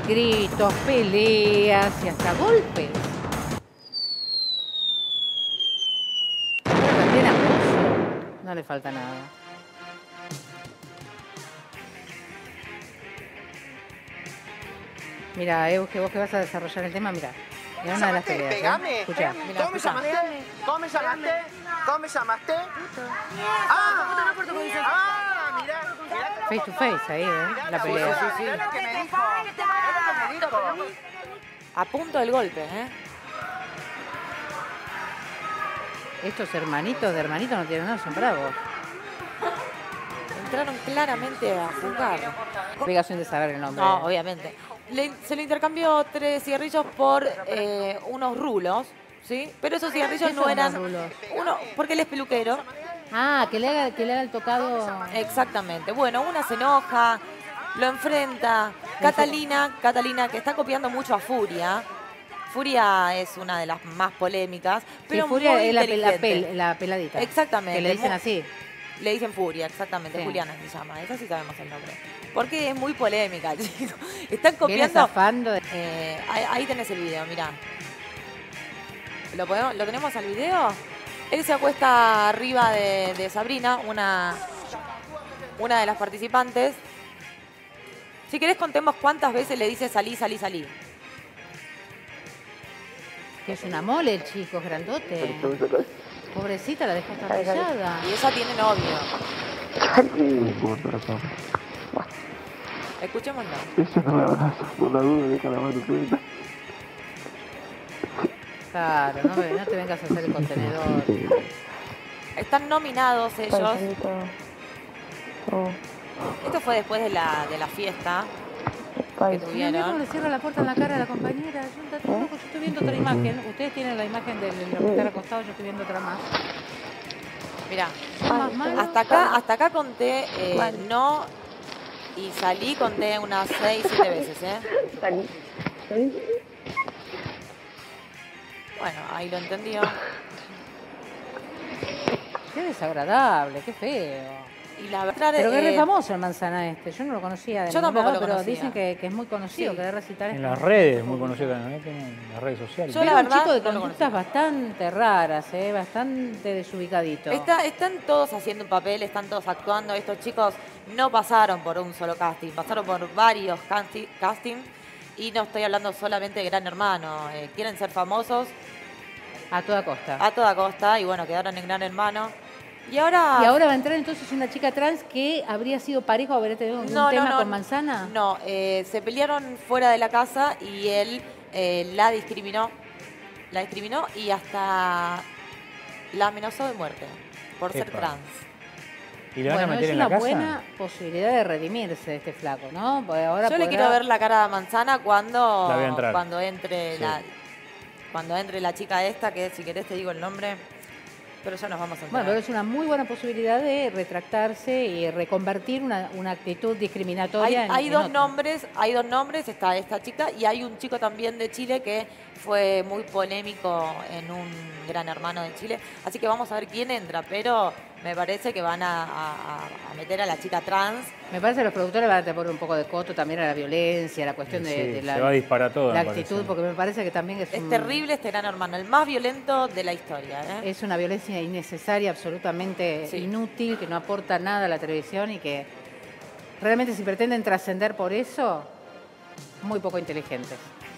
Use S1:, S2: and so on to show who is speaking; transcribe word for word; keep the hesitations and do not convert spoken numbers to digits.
S1: Gritos, peleas y hasta golpes. Ahora también abuso. No le falta nada. Mira, Eus, que vos que vas a desarrollar el tema, mira. Mira una de las peleas.
S2: Pegame.
S1: ¿eh? Escuchá,
S2: ¿Cómo me llamaste? ¿Cómo me llamaste? ¿Cómo me llamaste? Ah, ah, mirá, mirá.
S1: Face to face ahí, ¿eh? La pelea.
S2: Sí, sí, Mirá lo que me dijo. Mirá lo que me dijo.
S3: A punto del golpe, ¿eh?
S1: Estos hermanitos de hermanitos no tienen nada, son bravos.
S3: Entraron claramente a jugar.
S1: Obligación de saber el nombre.
S3: No, obviamente. Le, se le intercambió tres cigarrillos por eh, unos rulos, ¿sí? Pero esos cigarrillos
S1: ¿Qué
S3: no
S1: son
S3: eran...
S1: unos rulos?
S3: Uno, porque él es peluquero.
S1: Ah, que le haga, que le haga el tocado.
S3: Exactamente. Bueno, una se enoja, lo enfrenta. Catalina, Catalina, que está copiando mucho a Furia. Furia es una de las más polémicas, pero
S1: Sí, Furia
S3: muy
S1: es la, la,
S3: inteligente.
S1: pel- la peladita.
S3: Exactamente.
S1: Que le dicen
S3: Muy-
S1: así.
S3: Le dicen Furia, exactamente.
S1: Sí.
S3: Juliana se llama. Esa sí sabemos el nombre. Porque es muy polémica, chicos. Están
S1: Viene
S3: copiando.
S1: zafando de...
S3: Eh, ahí, ahí tenés el video, mirá. ¿Lo, podemos, ¿Lo tenemos al video? Él se acuesta arriba de, de Sabrina, una, una de las participantes. Si querés contemos cuántas veces le dice salí, salí, salí.
S1: Que es una mole el chico, es grandote. Pobrecita, la dejó atropellada.
S3: Y ella tiene novio. Escuchémoslo.
S4: Ella no me abraza, por la duda deja la mano suelta.
S1: Claro, no, me- no te vengas a hacer el contenedor.
S3: Están nominados ellos. Esto fue después de la, de la fiesta que
S1: Mira cómo
S3: tuvieron.
S1: le cierra la puerta en la cara a la compañera. Yo, está todo loco. Yo estoy viendo otra imagen. Ustedes tienen la imagen del estar acostado, yo estoy viendo otra más.
S3: Mirá,
S1: Más malo.
S3: hasta acá, hasta acá conté eh, no y salí, conté unas seis, siete veces, ¿eh?
S5: Salí.
S3: Bueno, ahí lo entendió.
S1: Qué desagradable, qué feo.
S3: Y la verdad
S1: Pero que es re
S3: eh,
S1: famoso el manzana este. Yo no lo conocía de
S3: Yo
S1: ningún
S3: tampoco
S1: lado,
S3: lo
S1: pero
S3: conocía.
S1: dicen que, que es muy conocido,
S3: Sí.
S1: que debe recitar
S6: En
S1: esto.
S6: las redes, muy conocido también, en las redes sociales.
S3: Yo
S1: Pero
S3: la
S1: un
S3: verdad
S1: chico de
S3: no lo
S1: conductas
S3: conocía.
S1: bastante raras, ¿eh? Bastante desubicadito.
S3: Está, están todos haciendo un papel, están todos actuando. Estos chicos no pasaron por un solo casting, pasaron por varios casti- castings. Y no estoy hablando solamente de Gran Hermano. eh, quieren ser famosos
S1: A toda costa.
S3: a toda costa y bueno, quedaron en Gran Hermano. Y ahora...
S1: Y ahora va a entrar entonces una chica trans que habría sido pareja o habría tenido un
S3: No, no,
S1: tema
S3: no,
S1: con Manzana.
S3: No, eh, se pelearon fuera de la casa y él eh, la discriminó. La discriminó y hasta la amenazó de muerte por ser
S6: Epa.
S3: trans.
S6: ¿Y le van
S1: Bueno,
S6: a meter
S1: es
S6: en
S1: una
S6: la casa?
S1: buena posibilidad de redimirse de este flaco, ¿no? Porque ahora
S3: Yo le
S1: podrá-
S3: quiero ver la cara a Manzana cuando,
S6: La voy a entrar.
S3: cuando entre
S6: Sí.
S3: la cuando entre la chica esta, que si querés te digo el nombre, pero ya nos vamos a
S1: Bueno,
S3: enterar.
S1: pero es una muy buena posibilidad de retractarse y reconvertir una, una actitud
S3: Hay,
S1: discriminatoria en
S3: hay
S1: en
S3: dos
S1: otra.
S3: nombres, hay dos nombres, está esta chica y hay un chico también de Chile que fue muy polémico en un Gran Hermano de Chile. Así que vamos a ver quién entra, pero me parece que van a, a- a meter a la chica trans.
S1: Me parece que los productores van a tener un poco de coto también a la violencia, a la cuestión de,
S6: Sí,
S1: de la,
S6: se va a disparar todo,
S1: la
S6: me
S1: actitud,
S6: parece.
S1: porque me parece que también es,
S3: Es
S1: un-
S3: terrible este Gran Hermano, el más violento de la historia. ¿eh?
S1: es una violencia innecesaria, absolutamente
S3: Sí.
S1: inútil, que no aporta nada a la televisión y que realmente si pretenden trascender por eso, muy poco inteligentes.